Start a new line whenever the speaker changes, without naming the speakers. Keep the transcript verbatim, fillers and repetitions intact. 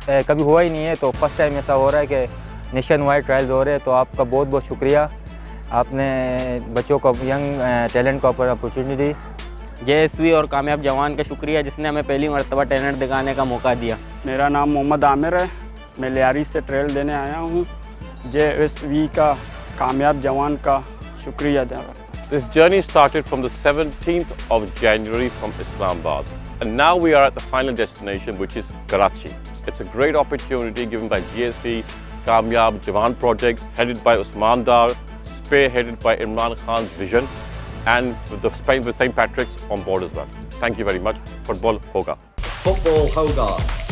कभी हुआ ही नहीं है, तो फर्स्ट टाइम ऐसा हो रहा है कि नेशन वाइड ट्रायल्स हो रहे हैं। तो आपका बहुत बहुत शुक्रिया, आपने बच्चों को, यंग टैलेंट को अपॉर्चुनिटी दी।
जेएसवी और कामयाब जवान का शुक्रिया जिसने हमें पहली मरतबा टैलेंट दिखाने का मौका दिया।
मेरा नाम मोहम्मद आमिर है, मैं लियारी से ट्रेल देने आया हूँ। जेएसवी का कामयाब जवान का शुक्रिया अदा करता हूँ।
This journey started from the seventeenth of January from Islamabad, and now we are at the final destination, which is Karachi. It's a great opportunity given by G S V Kamyab Jawan project, headed by Usman Dar, spearheaded by Imran Khan's vision, and with the Spain with Saint Patrick's on board as well. Thank you very much. Football Hoga.
Football Hoga.